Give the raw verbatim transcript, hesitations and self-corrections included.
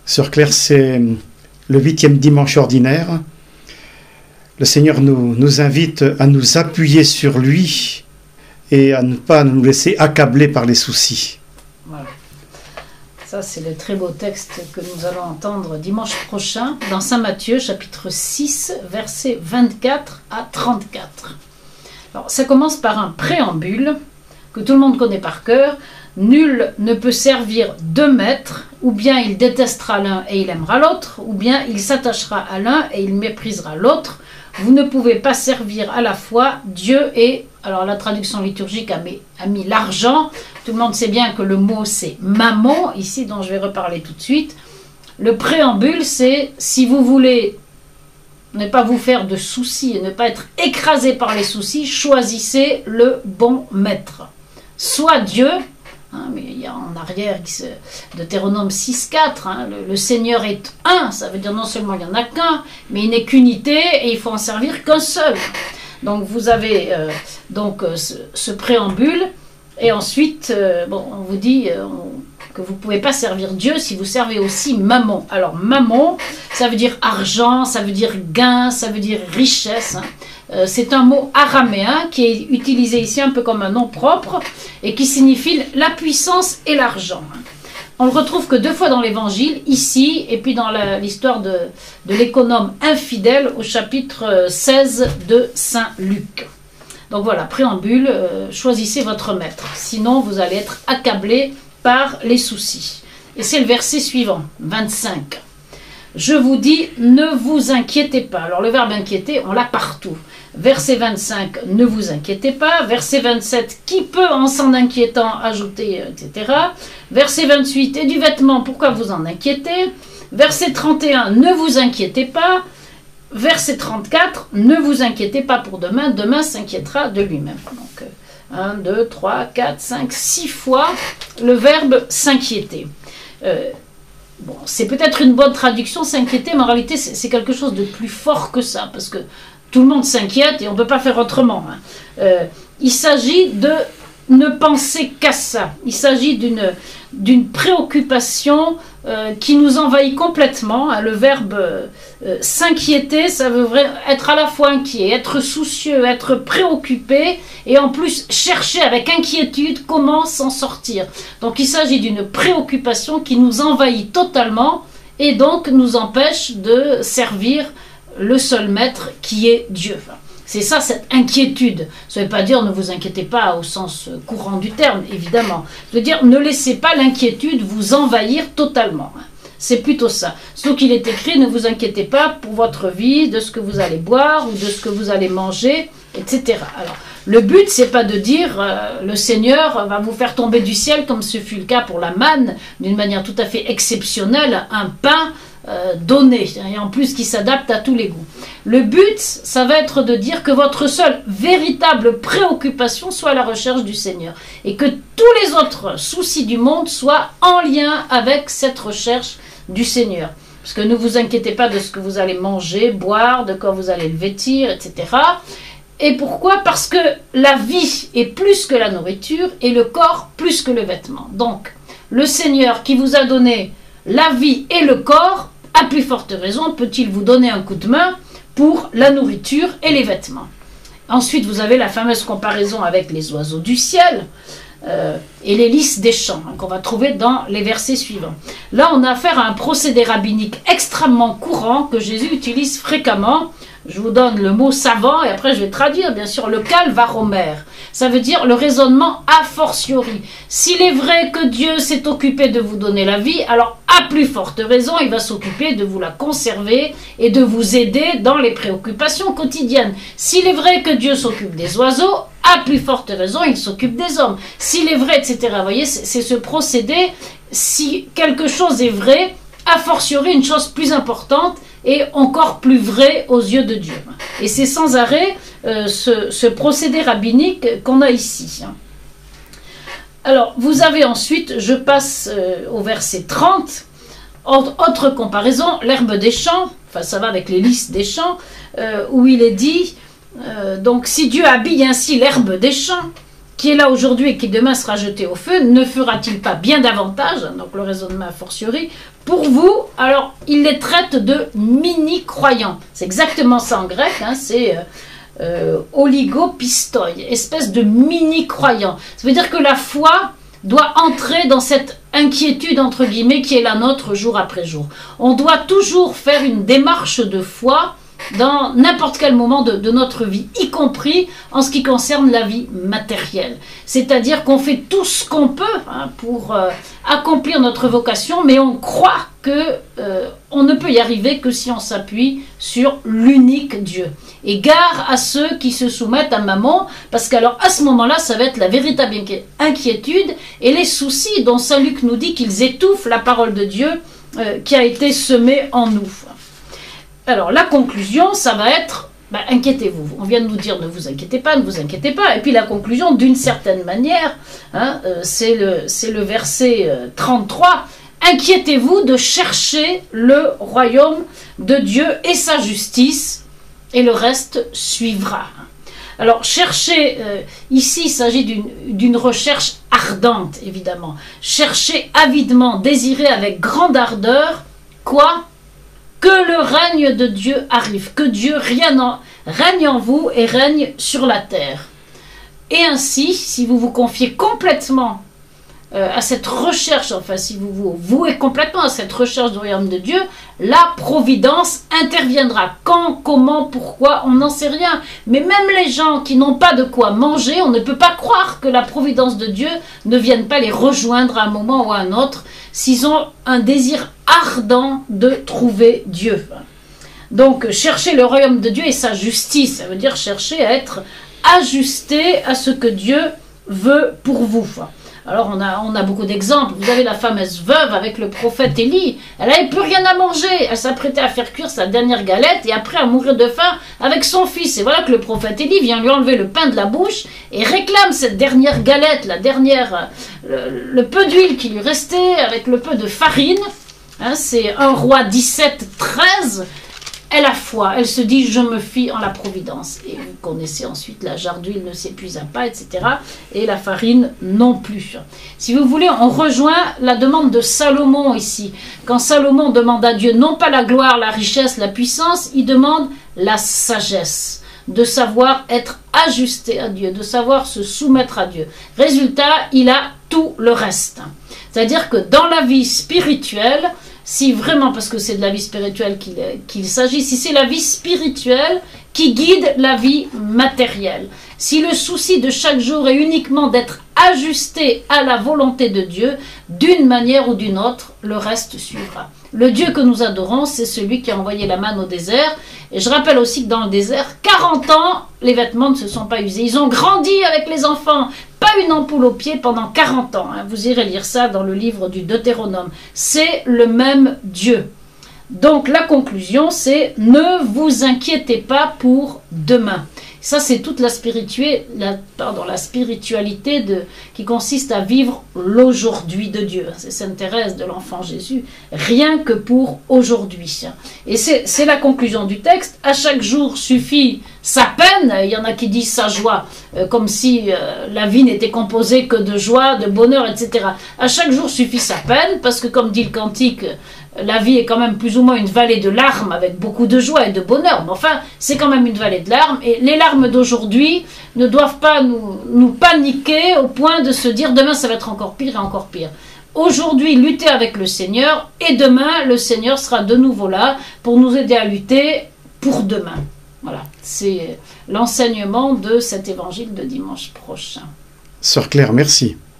Sœur Claire, c'est le huitième dimanche ordinaire. Le Seigneur nous, nous invite à nous appuyer sur lui et à ne pas nous laisser accabler par les soucis. Voilà. Ça, c'est le très beau texte que nous allons entendre dimanche prochain dans Saint Matthieu, chapitre six, versets vingt-quatre à trente-quatre. Alors, ça commence par un préambule que tout le monde connaît par cœur. Nul ne peut servir deux maîtres, ou bien il détestera l'un et il aimera l'autre, ou bien il s'attachera à l'un et il méprisera l'autre. Vous ne pouvez pas servir à la fois Dieu et... Alors la traduction liturgique a mis, a mis l'argent. Tout le monde sait bien que le mot c'est mammon, ici, dont je vais reparler tout de suite. Le préambule, c'est si vous voulez ne pas vous faire de soucis et ne pas être écrasé par les soucis, choisissez le bon maître. Soit Dieu... Hein, mais il y a en arrière Deutéronome six quatre, hein, le, le Seigneur est un, ça veut dire non seulement il n'y en a qu'un, mais il n'est qu'unité et il faut en servir qu'un seul. Donc vous avez euh, donc euh, ce, ce préambule et ensuite euh, bon, on vous dit euh, on, que vous ne pouvez pas servir Dieu si vous servez aussi mammon. Alors mammon, ça veut dire argent, ça veut dire gain, ça veut dire richesse. Hein. Euh, c'est un mot araméen qui est utilisé ici un peu comme un nom propre et qui signifie la puissance et l'argent. On le retrouve que deux fois dans l'évangile, ici et puis dans l'histoire de, de l'économe infidèle au chapitre seize de Saint Luc. Donc voilà, préambule, euh, choisissez votre maître, sinon vous allez être accablé par les soucis. Et c'est le verset suivant, vingt-cinq. Je vous dis, ne vous inquiétez pas. Alors le verbe inquiéter, on l'a partout. Verset vingt-cinq, ne vous inquiétez pas. Verset vingt-sept, qui peut en s'en inquiétant ajouter, et cetera. Verset vingt-huit, et du vêtement, pourquoi vous en inquiétez? Verset trente et un, ne vous inquiétez pas. Verset trente-quatre, ne vous inquiétez pas pour demain, demain s'inquiétera de lui-même. Donc un, deux, trois, quatre, cinq, six fois le verbe s'inquiéter. Euh, Bon, c'est peut-être une bonne traduction, s'inquiéter, mais en réalité, c'est quelque chose de plus fort que ça, parce que tout le monde s'inquiète et on ne peut pas faire autrement. Hein. Euh, il s'agit de ne penser qu'à ça. Il s'agit d'une d'une préoccupation euh, qui nous envahit complètement. Hein. Le verbe euh, s'inquiéter, ça veut être à la fois inquiet, être soucieux, être préoccupé, et en plus chercher avec inquiétude comment s'en sortir. Donc il s'agit d'une préoccupation qui nous envahit totalement et donc nous empêche de servir le seul maître qui est Dieu. C'est ça, cette inquiétude. Ça ne veut pas dire ne vous inquiétez pas au sens courant du terme, évidemment. Ça veut dire ne laissez pas l'inquiétude vous envahir totalement. C'est plutôt ça. Sauf qu'il est écrit, ne vous inquiétez pas pour votre vie, de ce que vous allez boire ou de ce que vous allez manger, et cetera. Alors, le but, c'est pas de dire euh, le Seigneur va vous faire tomber du ciel, comme ce fut le cas pour la manne, d'une manière tout à fait exceptionnelle, un pain euh, donné, et en plus qui s'adapte à tous les goûts. Le but, ça va être de dire que votre seule véritable préoccupation soit la recherche du Seigneur, et que tous les autres soucis du monde soient en lien avec cette recherche du Seigneur. Parce que ne vous inquiétez pas de ce que vous allez manger, boire, de quoi vous allez le vêtir, et cetera. Et pourquoi? Parce que la vie est plus que la nourriture et le corps plus que le vêtement. Donc, le Seigneur qui vous a donné la vie et le corps, à plus forte raison, peut-il vous donner un coup de main pour la nourriture et les vêtements. Ensuite, vous avez la fameuse comparaison avec les oiseaux du ciel euh, et les lys des champs, hein, qu'on va trouver dans les versets suivants. Là, on a affaire à un procédé rabbinique extrêmement courant que Jésus utilise fréquemment. Je vous donne le mot savant et après je vais traduire bien sûr le calvaromère. Ça veut dire le raisonnement a fortiori. S'il est vrai que Dieu s'est occupé de vous donner la vie, alors à plus forte raison, il va s'occuper de vous la conserver et de vous aider dans les préoccupations quotidiennes. S'il est vrai que Dieu s'occupe des oiseaux, à plus forte raison, il s'occupe des hommes. S'il est vrai, et cetera. Vous voyez, c'est ce procédé. Si quelque chose est vrai, a fortiori une chose plus importante et encore plus vrai aux yeux de Dieu. Et c'est sans arrêt euh, ce, ce procédé rabbinique qu'on a ici. Alors, vous avez ensuite, je passe euh, au verset trente, autre comparaison, l'herbe des champs, enfin ça va avec les lys des champs, euh, où il est dit, euh, donc si Dieu habille ainsi l'herbe des champs, qui est là aujourd'hui et qui demain sera jeté au feu, ne fera-t-il pas bien davantage, donc le raisonnement a fortiori, pour vous? Alors, il les traite de mini-croyants. C'est exactement ça en grec, hein, c'est... Euh, Euh, oligopistoi, espèce de mini-croyant. Ça veut dire que la foi doit entrer dans cette inquiétude, entre guillemets, qui est la nôtre jour après jour. On doit toujours faire une démarche de foi dans n'importe quel moment de, de notre vie, y compris en ce qui concerne la vie matérielle. C'est-à-dire qu'on fait tout ce qu'on peut hein, pour euh, accomplir notre vocation, mais on croit que euh, on ne peut y arriver que si on s'appuie sur l'unique Dieu. Et gare à ceux qui se soumettent à maman, parce qu'alors à ce moment-là, ça va être la véritable inquiétude et les soucis dont saint Luc nous dit qu'ils étouffent la parole de Dieu euh, qui a été semée en nous. Alors la conclusion, ça va être, ben, inquiétez-vous. On vient de nous dire ne vous inquiétez pas, ne vous inquiétez pas. Et puis la conclusion, d'une certaine manière, hein, euh, c'est le, c'est le verset euh, trente-trois. Inquiétez-vous de chercher le royaume de Dieu et sa justice, et le reste suivra. Alors chercher, euh, ici il s'agit d'une, d'une recherche ardente, évidemment. Chercher avidement, désirer avec grande ardeur, quoi ? Que le règne de Dieu arrive, que Dieu règne en, règne en vous et règne sur la terre. Et ainsi, si vous vous confiez complètement euh, à cette recherche, enfin si vous vous vouez complètement à cette recherche du royaume de Dieu, la providence interviendra. Quand, comment, pourquoi, on n'en sait rien. Mais même les gens qui n'ont pas de quoi manger, on ne peut pas croire que la providence de Dieu ne vienne pas les rejoindre à un moment ou à un autre, s'ils ont un désir ardent de trouver Dieu. Donc, chercher le royaume de Dieu et sa justice, ça veut dire chercher à être ajusté à ce que Dieu veut pour vous. Alors, on a, on a beaucoup d'exemples. Vous avez la fameuse veuve avec le prophète Élie. Elle n'avait plus rien à manger. Elle s'apprêtait à faire cuire sa dernière galette et après à mourir de faim avec son fils. Et voilà que le prophète Élie vient lui enlever le pain de la bouche et réclame cette dernière galette, la dernière, le, le peu d'huile qui lui restait avec le peu de farine. Hein, c'est un roi dix-sept treize. Elle a foi, elle se dit je me fie en la providence. Et vous connaissez ensuite la jarre d'huile ne s'épuisa pas, et cetera. Et la farine non plus. Si vous voulez, on rejoint la demande de Salomon ici. Quand Salomon demande à Dieu non pas la gloire, la richesse, la puissance, il demande la sagesse. De savoir être ajusté à Dieu, de savoir se soumettre à Dieu. Résultat, il a tout le reste. C'est-à-dire que dans la vie spirituelle, si vraiment, parce que c'est de la vie spirituelle qu'il, qu'il s'agit, si c'est la vie spirituelle qui guide la vie matérielle, si le souci de chaque jour est uniquement d'être ajusté à la volonté de Dieu, d'une manière ou d'une autre, le reste suivra. Le Dieu que nous adorons, c'est celui qui a envoyé la manne au désert. Et je rappelle aussi que dans le désert, quarante ans, les vêtements ne se sont pas usés. Ils ont grandi avec les enfants, pas une ampoule au pied pendant quarante ans. Vous irez lire ça dans le livre du Deutéronome. C'est le même Dieu. Donc la conclusion, c'est ne vous inquiétez pas pour demain. Ça, c'est toute la, spiritualité, la, pardon, la spiritualité de, qui consiste à vivre l'aujourd'hui de Dieu. C'est Sainte Thérèse de l'Enfant Jésus, rien que pour aujourd'hui. Et c'est, c'est la conclusion du texte. À chaque jour suffit sa peine. Il y en a qui disent sa joie, euh, comme si euh, la vie n'était composée que de joie, de bonheur, et cetera. À chaque jour suffit sa peine, parce que comme dit le cantique, la vie est quand même plus ou moins une vallée de larmes avec beaucoup de joie et de bonheur. Mais enfin, c'est quand même une vallée de larmes. Et les larmes d'aujourd'hui ne doivent pas nous, nous paniquer au point de se dire demain ça va être encore pire et encore pire. Aujourd'hui, lutter avec le Seigneur et demain, le Seigneur sera de nouveau là pour nous aider à lutter pour demain. Voilà, c'est l'enseignement de cet évangile de dimanche prochain. Sœur Claire, merci.